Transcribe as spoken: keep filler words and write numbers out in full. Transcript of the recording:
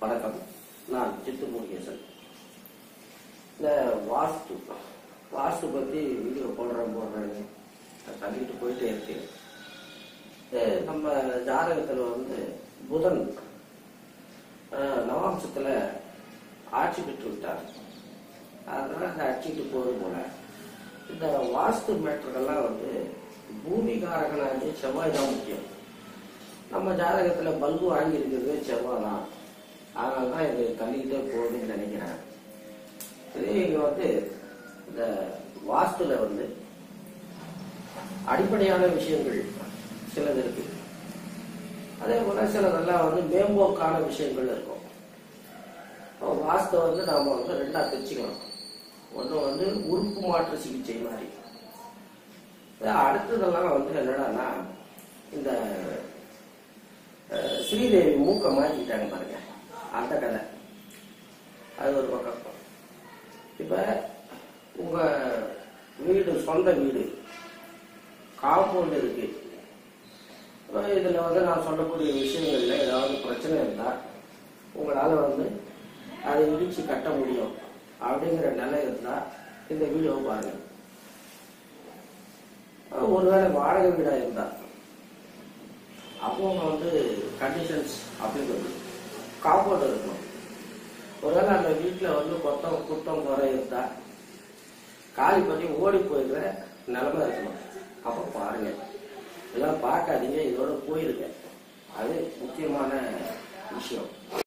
வணக்கம். நான் சித்து முருகேசன். இந்த வாஸ்து வாஸ்து பற்றி வீடியோ போடுறேன் போடுறேன்னு தள்ளிட்டு போயிட்டே இருக்கு. நம்ம ஜாதகத்தில் வந்து புதன் நவாம்சத்தில் ஆட்சி பெற்று விட்டார். அதனால அந்த அடிச்சுட்டு போகிறது போல இந்த வாஸ்து மேட்டர்கள்லாம் வந்து பூமிகாரகனாகி செவ்வாய் தான் முக்கியம். நம்ம ஜாதகத்தில் பல்பு வாங்கி இருக்கிறது செவ்வாய் தான். அதனால தான் இது தள்ளிக்கிட்டே போகுதுன்னு நினைக்கிறேன். இது இங்கே வந்து இந்த வாஸ்துல வந்து அடிப்படையான விஷயங்கள் சிலது இருக்கு. அதே போல சிலதெல்லாம் வந்து மேம்போக்கான விஷயங்கள் இருக்கும். வாஸ்து வந்து நாம வந்து ரெண்டா பிரிச்சுக்கலாம். ஒன்று வந்து உறுப்பு மாற்று சிகிச்சை மாதிரி. அடுத்ததெல்லாம் வந்து என்னடான்னா இந்த ஸ்ரீதேவி மூக்க மாற்றிக்கிட்டாங்க பாருங்க, அந்த கதை. அது ஒரு பக்கம். இப்ப உங்க வீடு சொந்த வீடு காம்பவுண்ட் இருக்கு. இதுல வந்து நான் சொல்லக்கூடிய விஷயங்கள்ல ஏதாவது பிரச்சனை இருந்தா உங்களால வந்து அதை இடிச்சு கட்ட முடியும் அப்படிங்கிற நிலை இருந்தா இந்த வீடியோ பாருங்க. ஒருவேளை வாடகை வீடா இருந்தா அப்போ வந்து கண்டிஷன்ஸ் அப்படிங்கிறது காம்பவுண்ட் இருக்கணும். ஒருவேளை அந்த வீட்டில் வந்து கொத்தம் குத்தம் குறை இருந்தா காலி பண்ணி ஓடி போயிடுற நிலைமை இருக்கணும். அப்போ பாருங்க, இதெல்லாம் பார்க்காதீங்க, இதோட போயிருங்க. அது முக்கியமான விஷயம்.